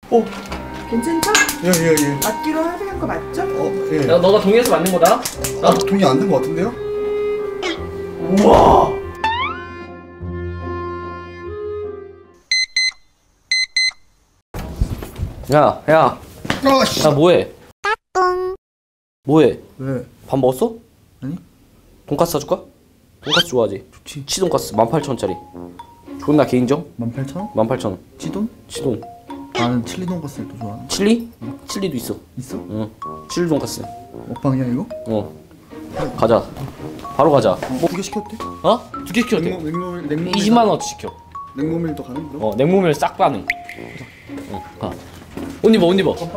어? 괜찮죠? 예. 맞기로 합의한 거 맞죠? 예. 야, 너가 동의해서 맞는 거다. 돈이 안 든 거 같은데요? 우와. 야, 아씨. 뭐해? 뭐해? 왜? 밥 먹었어? 아니? 돈까스 사줄까? 돈까스 좋아하지? 좋지. 치돈까스 18,000원짜리. 존나 개인정? 18,000원? 18,000원. 치돈? 치돈. 나는 칠리 돈가스를 더 좋아하는. 칠리? 칠리도 있어. 있어? 응. 칠리 돈까스. 먹방이야 이거? 가자. 바로 가자. 뭐 2개 시켰대? 어? 2개 시켜도 돼. 냉모밀 20만원어치 시켜. 냉모밀도 가능 그럼? 냉모밀 싹 가능. 가. 옷 입어.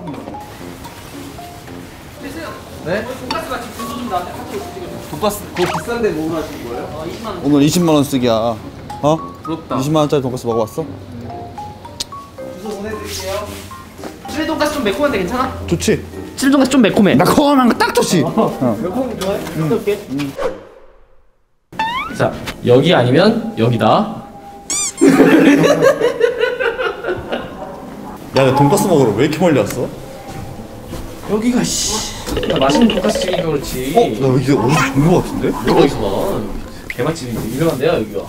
네? 돈까스가 지금 좀 나한테 카톡 찍어줘. 돈가스 그거 비싼데 먹으러 하신 거예요? 20만원. 오늘 20만원 쓰기야. 어? 부럽다. 20만원짜리 돈가스 먹어봤어? 주소 보내드릴게요. 칠리 돈까스 좀 매콤한데 괜찮아? 좋지? 칠리 돈까스 좀 매콤해. 매콤한 거 딱 좋지? 매콤 좋아해? 올게. 자, 여기 아니면 여기다. 야, 내 돈가스 먹으러 왜 이렇게 멀리 왔어? 여기가 맛있는 돈까스 집이니까 그렇지. 나 이게 어디서 본 거 같은데? 여기서 봐. 개맛집인데 유명한데요 여기가.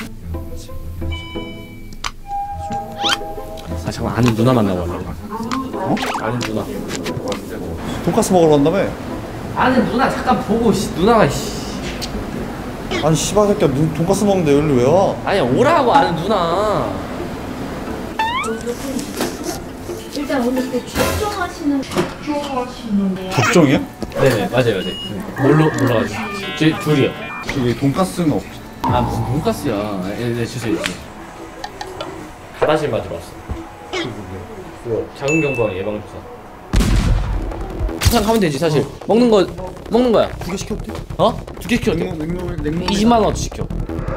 아 잠깐 아는 누나 만나고 가려고. 어? 아는 누나. 돈가스 먹으러 간다며? 아는 누나 잠깐 보고 누나가 아니 씨발 새끼야 무슨 돈가스 먹는데 여기로 왜 와? 아니 오라고 아는 누나. 일단 오늘 또 접종하시는 접종이야? 네네 맞아요. 몰라가지고. 제 둘이요. 이게 돈가스는 없지. 아 무슨 돈까스야. 네 주세요. 가다실 맞으러 왔어. 그거 자궁경부암 예방주사. 그냥 가면 되지 사실. 먹는 거야. 2개 시켰대? 2개 시켰대. 냉모밀 20만원어치 시켜.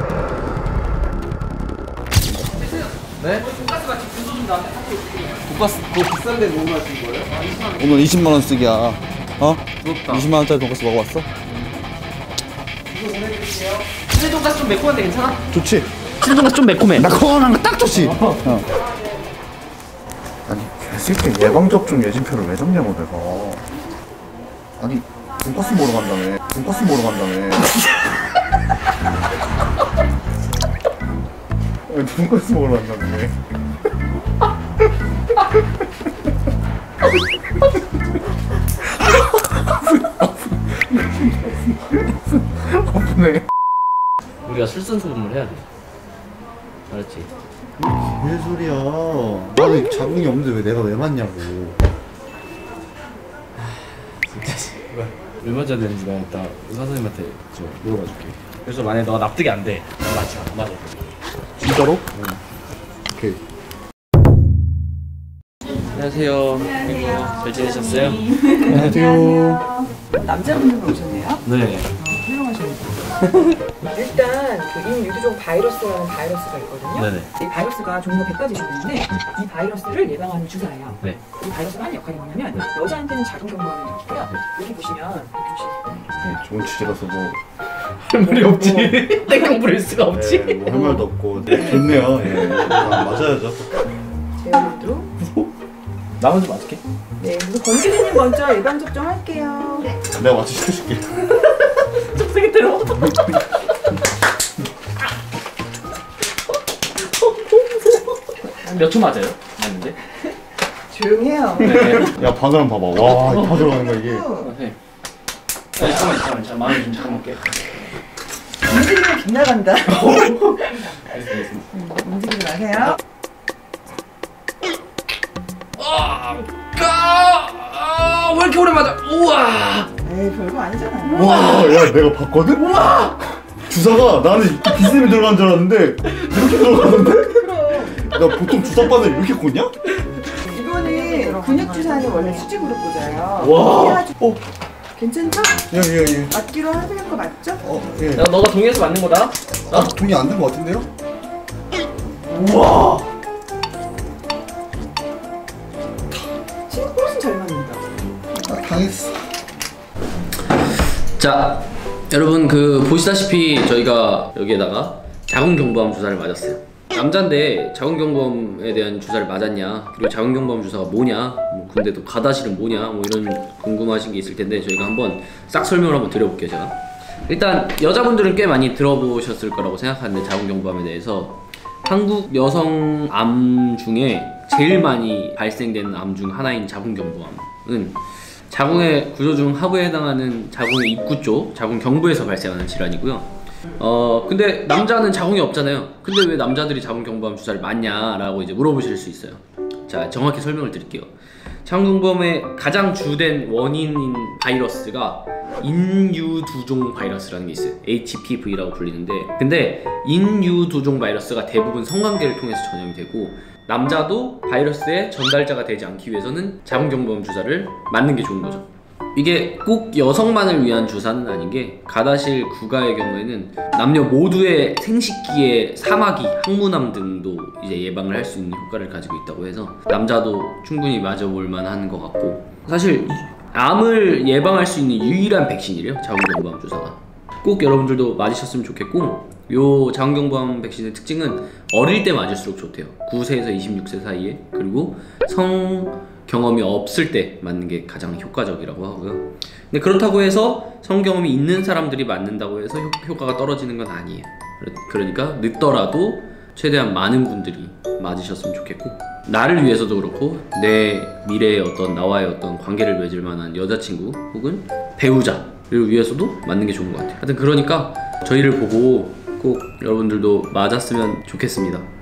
네? 돈까스가 지금 좀 나한테 카톡 돈가스 그거 비싼데 먹으러 하신 거예요? 오늘 20만원 쓰기야. 어? 부럽다. 20만원짜리 돈가스 먹어봤어? 주소 보내드릴게요. 칠리 돈까스 좀 매콤한데 괜찮아? 좋지? 칠리 돈까스 좀 매콤해. 매콤한 거 딱 좋지? 아니 개새끼 예방접종 예진표를 왜 잡냐고 내가. 아니 돈가스 먹으러 간다며. 아니, 돈가스 먹으러 간다며. 아프네. 우리가 술선소금을 해야 돼. 알았지? 왜 소리야? 나는 자궁이 없는데 왜 내가 왜 맞냐고. 왜 맞아야 되는지 내가 이따 의사 선생님한테 물어봐줄게. 그래서 만약에 너가 납득이 안 돼, 맞지 마. 맞아. 진짜로? 응. 오케이. 안녕하세요. 잘 지내셨어요? 안녕하세요. 남자분들 오셨네요? 네. 훌륭하십니다. 일단 그 인유두종 바이러스라는 바이러스가 있거든요. 네네. 이 바이러스가 종류가 100가지씩 있는데 이 바이러스를 예방하는 주사예요. 네. 이 바이러스가 하는 역할이 뭐냐면 여자한테는 자궁경부암을 일으키고요. 여기 보시면 이렇게 좋은 취재라서 뭐. 할 말이 없지. 땡깡 부릴 수가 없지. 네, 뭐할 말도 없고. 좋네요. 예. 맞아야죠. 제어도 나 먼저 맞을게. 네, 그래서 권기사님 먼저 예방 접종 할게요. 네. 내가 맞춰 시켜줄게. 좀 세게 때려. 몇 초 맞아요? 맞는데? 조용해요. 네. 야 바늘 봐봐. 와, 다 들어가는 거야 이게. 네. 잠깐만. 마음을 좀 잠깐 먹게. 움직이면 빗나간다. 알겠습니다. 움직이지 마세요. 왜 이렇게 오래 맞아? 우와! 에이, 별거 아니잖아요. 와, 야 내가 봤거든? 우와! 주사가 나는 비스듬히 들어간 줄 알았는데 이렇게 들어가는데? 그럼 야 보통 주사 바늘 이렇게 꽂냐? 이거는 근육 주사는 원래 수직으로 꽂아요. 와. 괜찮죠? 예. 맞기로 합의한 거 맞죠? 예. 야, 너가 동의해서 맞는 거다. 돈이 안 든 거 같은데요? 우와! 지금 훨씬 잘 맞는다. 아, 당했어. 자, 여러분 보시다시피 저희가 여기에다가 자궁경부암 주사를 맞았어요. 남잔데 자궁경부암에 대한 주사를 맞았냐, 그리고 자궁경부암 주사가 뭐냐, 뭐 근데 또 가다실은 뭐냐, 뭐 이런 궁금하신 게 있을 텐데 저희가 한번 싹 설명을 한번 드려볼게요. 제가 일단 여자분들은 꽤 많이 들어보셨을 거라고 생각하는데 자궁경부암에 대해서 한국 여성 암 중에 제일 많이 발생되는 암 중 하나인 자궁경부암은 자궁의 구조 중 하부에 해당하는 자궁의 입구 쪽 자궁경부에서 발생하는 질환이고요. 근데 남자는 자궁이 없잖아요. 근데 왜 남자들이 자궁경부암 주사를 맞냐라고 이제 물어보실 수 있어요. 자, 정확히 설명을 드릴게요. 자궁경부암의 가장 주된 원인인 바이러스가 인유두종 바이러스라는 게 있어요. HPV라고 불리는데, 근데 인유두종 바이러스가 대부분 성관계를 통해서 전염이 되고, 남자도 바이러스의 전달자가 되지 않기 위해서는 자궁경부암 주사를 맞는 게 좋은 거죠. 이게 꼭 여성만을 위한 주사는 아닌 게, 가다실 구가의 경우에는 남녀 모두의 생식기의 사마귀, 항문암 등도 이제 예방을 할 수 있는 효과를 가지고 있다고 해서 남자도 충분히 맞아볼 만한 것 같고, 사실 암을 예방할 수 있는 유일한 백신이래요, 자궁경부암 주사가. 꼭 여러분들도 맞으셨으면 좋겠고, 요 자궁경부암 백신의 특징은 어릴 때 맞을수록 좋대요. 9세에서 26세 사이에, 그리고 성 경험이 없을 때 맞는 게 가장 효과적이라고 하고요. 근데 그렇다고 해서 성 경험이 있는 사람들이 맞는다고 해서 효과가 떨어지는 건 아니에요. 그러니까 늦더라도 최대한 많은 분들이 맞으셨으면 좋겠고, 나를 위해서도 그렇고 내 미래의 어떤 나와의 어떤 관계를 맺을 만한 여자친구 혹은 배우자를 위해서도 맞는 게 좋은 것 같아요. 하여튼 그러니까 저희를 보고 꼭 여러분들도 맞았으면 좋겠습니다.